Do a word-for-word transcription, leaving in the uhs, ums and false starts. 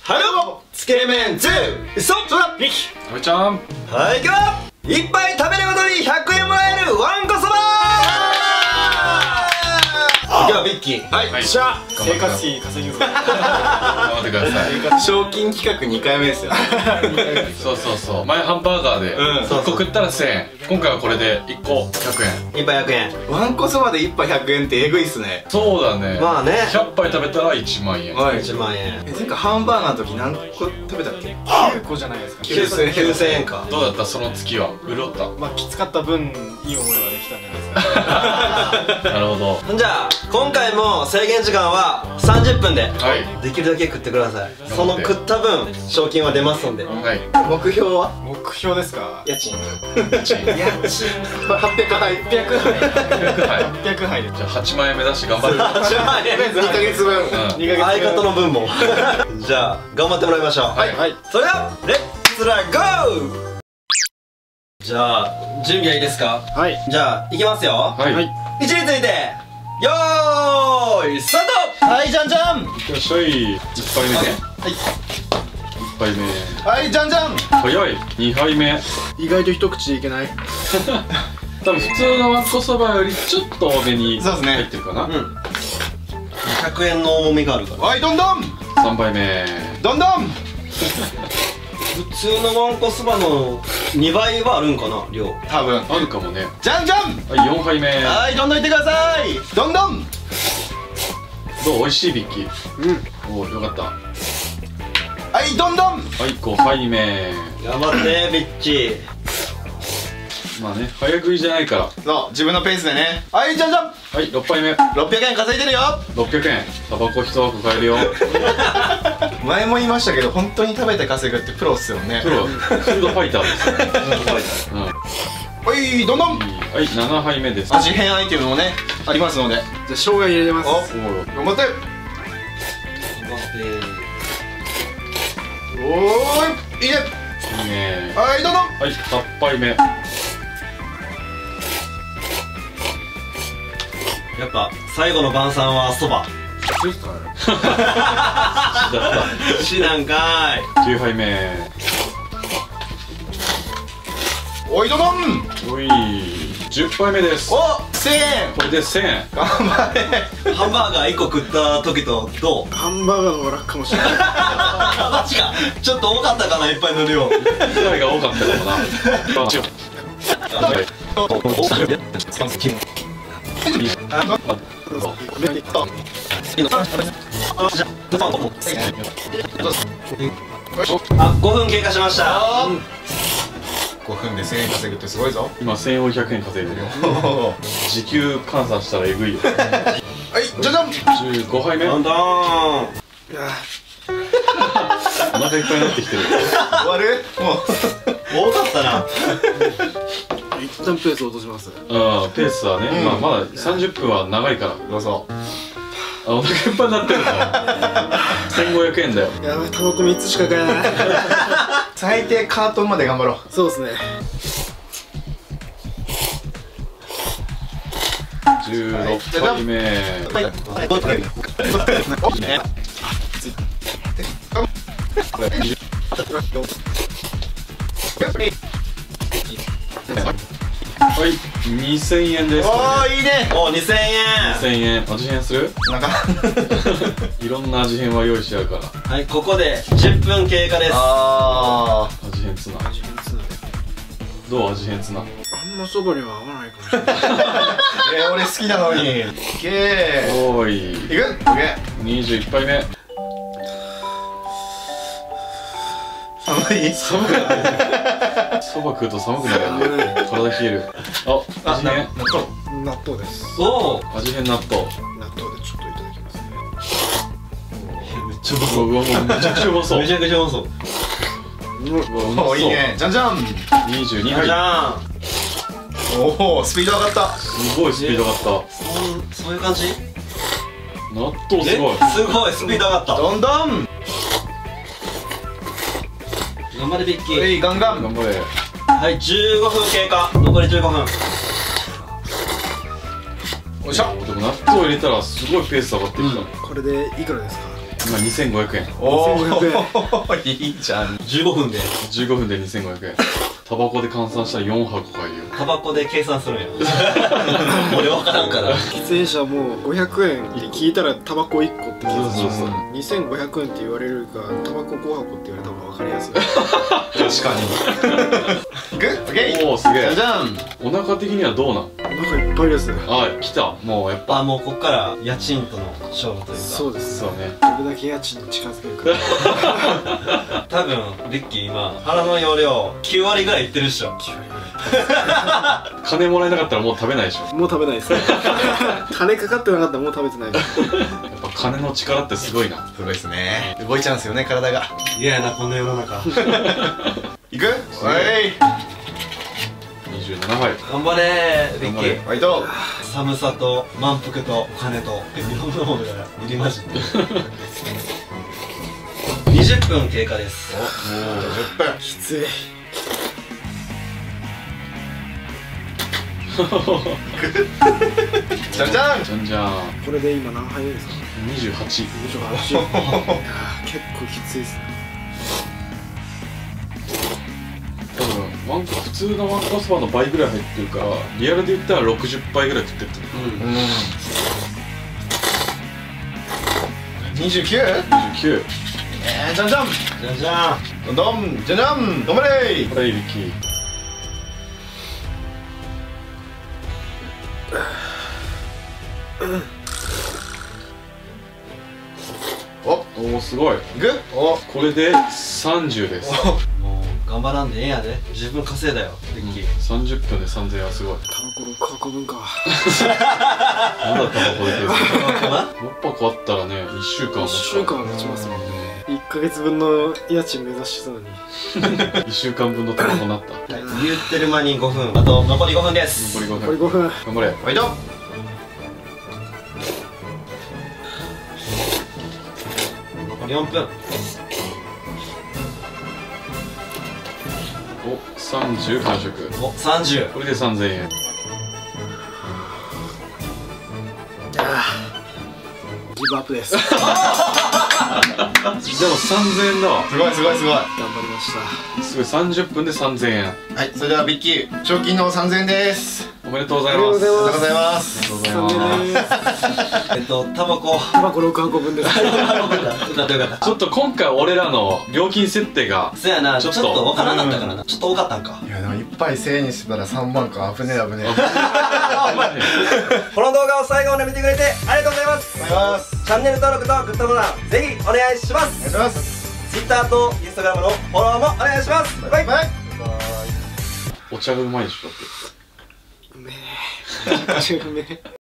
ハローつけ麺にそそうだミキ阿部ちゃん、 はい行くよ。いっぱい食べるごとにひゃくえんもらえるわんこそばー。ではビッキー、 はい、 はい、 しゃ生活費稼ぎます。 頑張ってください。 賞金企画にかいめですよ。 そうそうそう、前ハンバーガーでうんいっこ食ったらせんえん、今回はこれでいっこひゃくえん。 いっぱいひゃくえん。 わんこそばで一杯ひゃくえんってえぐいっすね。 そうだね、 まあねひゃっぱい食べたらいちまんえん。 はい。 いちまんえん。 え、てかハンバーガーの時何個食べたっけ？きゅうこじゃないですか。 きゅうせんえんか。 どうだったその月は？潤った？ まあきつかった分いい思いはできたんじゃないですか。 なるほど。 じゃあ今回も制限時間はさんじゅっぷんではいできるだけ食ってください。その食った分賞金は出ますんで。 はい。 目標は？ 目標ですか？ 家賃。 家賃家賃。はっぴゃくはい。はっぴゃくはい。 はい。 はっぴゃくはいでじゃあはちまんえん目指して頑張る。 にかげつぶん。 うん。 にかげつ相方の分もじゃあ頑張ってもらいましょう。 はいはいそれではレッツラゴー。じゃあ準備はいいですか？ はいじゃあいきますよ。 はい。 はいい位置についてよーいスタート。はいじゃんじゃん。 ってらっしゃい。いっぱいめね。 はいいっぱい目。 はい、じゃんじゃん。 早い。にはいめ。 意外と一口でいけない。 多分普通のわんこそばよりちょっと多めにそうですね入ってるかな。 うんひゃくえんの重みがあるから。 はい、どんどん。 さんばいめ。 どんどん。 普通のわんこそばのにばいはあるんかな量。 多分。 あるかもね。 じゃんじゃん。 はい、よんはいめ。 はいどんどんいってください。 どんどん。 どう？美味しいビッキー。 うん。 おお、よかった。ははい、どんどん。 い、ごはいめ。 頑張ってビッチー。 まあね、早食いじゃないから。 そう、自分のペースでね。はい、じゃんじゃん。 はい、ろっぱいめ。 ろっぴゃくえん稼いでるよ。 ろっぴゃくえん。タバコ一箱買えるよ。 前も言いましたけど、本当に食べて稼ぐってプロっすよね。 プロ、フードファイターです。うん。ははい、どんどん。 い、ななはいめです。 味変アイテムもね、ありますので。 じゃあ生姜入れます。 お、 おお、 頑張って。おーい、いいね。 いいね。 はい、どんどん。 はい、はっぱいめ。 やっぱ最後の晩餐はそば。しなんかーい。 きゅうはいめ。 おい、どんどん。 おい、じゅっぱいめです。 お、せんえん。 これでせんえん。 頑張れ。 ハンバーガーいっこ食った時とどう？ ハンバーガーの方が楽かもしれない。 マジか。ちょっと多かったかな、いっぱいの量。 機会が多かったかもな。はい。 あ、ごふん経過しました。 ごふんでせんえん稼ぐってすごいぞ。 今せんよんひゃくえん稼いでるよ。 は時給換算したらえぐいよ。 い、じゃじゃん。 じゅうごはいめ。おどんどーん。 いや腹いっぱいになってきてる。 終わる。もう。 多かったな。 ー一旦ペース落とします。 うん、ペースはね、まあまださんじゅっぷんは長いから。 どうぞ。 あ、お腹いっぱいになってるんだ。せんごひゃくえんだよ。 やばい、タバコみっつしか買えない。 最低カートンまで頑張ろう。 そうですね。 じゅうろっぱいめ。はい、にせんえんです。 おー、いいね。 お、にせんえん。 にせんえん。味変する？ なんか。 いろんな味変は用意してあるから。 はい、ここでじゅっぷん経過です。 あ味変ツナ。どう味変ツナ？ あんまそばには合わないかもしれない。 あ。えー、俺好きなのに。いけー。 おーい。 いく？オッケー。 にじゅういっぱいめ。 寒い？ 寒くなってる。そば食うと寒くなるよね。体冷える。あ、味変。 納豆。 納豆です。 おお。 味変納豆。 納豆でちょっといただきますね。 めっちゃうまうわ、もうめちゃくちゃうまそう。 めちゃくちゃうまそう。 うわ、うまおー、いいそう。 ね。じゃんじゃん。 にじゅうにじはい。 ゃん。 おお、スピード上がった。 すごいスピード上がっそう、そういう感じ？ た。納豆すごい。 すごいスピード上がった。 どんどん。 頑張れビッキはー。 い、ガンガン。 頑張れ。 はい、じゅうごふん経過。残りじゅうごふん。 よいしょ。 でも納豆入れたらすごいペース上がってきたね。 これでいくらですか？ 今にせんごひゃくえん。 おにせんごひゃおいいじゃん。 じゅうごふんでじゅうごふんでにせんごひゃくえん。タバコで換算したらよんはこ買えるよ。 タバコで計算するんや俺分からんから。 喫煙者もごひゃくえんって聞いたらタバコいっこって計算しますそうそうそう。 にせんごひゃくえんって言われるかタバコごはこって言われた方が分かりやすい。 確かに。いく？オッケー。 おお、すげえ。 じゃじゃん。 お腹的にはどうなん？ お腹いっぱいです。 あ、来た。もうやっぱ。 あ、もうこっから家賃との勝負というか。 そうですそうね。 どれだけ家賃に近づけるか。 多分リッキー今腹の容量きゅうわりぐらいいってるっしょ。 きゅうわりぐらい金もらえなかったらもう食べないでしょ。 もう食べないですね。金かかってなかったらもう食べてないです。 やっぱ金の力ってすごいな。 すごいですね。動いちゃうんですよね、体が。 嫌やなこんな世の中。 いく？おい。 にじゅうななはい。 頑張れーリッキ頑張れー。 ファイト。 寒さと満腹とお金といろんなものが入り混じってにじゅっぷん経過です。 じゅっぷん。 きつい。 じゃんじゃん。 じゃんじゃん。 これで今何杯目ですか？ にじゅうはち。 にじゅうはち。いやー結構きついですね。 多分ワン普通のワンコそばの倍ぐらい入ってるから、リアルで言ったらろくじゅっぱいぐらい食ってると思う。 うん。にじゅうきゅう？ にじゅうきゅう。 えー、じゃんじゃん。 じゃんじゃん。 どんどん、じゃんじゃん。頑張れー。 これいびき。 お、 おお、すごい。 いく？お、 これでさんじゅうです。 もう頑張らんでええやで。自分稼いだよリッキー。 さんじゅっぷんでさんぜんえんはすごい。 タバコろっ箱分か。 まだタバコでくる。 なろっぱこあったらね、いっしゅうかんいっしゅうかんは持ちますもんね。いっかげつぶんの家賃目指してたのに。 いっしゅうかんぶんのタバコになった。 言ってる間にごふん。あと残りごふんです。 残りごこれふん。 ごふん。 頑張れ。 ファイト。 残りよんぷん。 お、さんじゅう完食。 お、さんじゅう。 これでさんぜんえん。 ギブアップです。 でもさんぜんえんだわ。 すごいすごいすごい。 頑張りました。 すごい、さんじゅっぷんでさんぜんえん。 はい、それではビッキー、賞金のさんぜんえんです。 おめでとうございありがます。 とうございありがとうございま。 ありがとうござい残ます。 念です。 えっとタバコ。 タバコろっ箱分です。 よかったよかった。 ちょっと今回俺らの料金設定がそやな、ちちょっとょっとわからなかったからな。ちょっと多かったんか。 いやでもいっぱいせんえんにしてたらさんまんか。危ねえ危ねえ。 この動画を最後まで見てくれてありがとうございます。 お願いします。 チャンネル登録とグッドボタンぜひお願いします。 お願いします。 Twitter と Instagram のフォローもお願いします。バイバイ。 バイバイ。 お茶がうまいでしょだって。 うめえ。めちゃくちゃうめえ。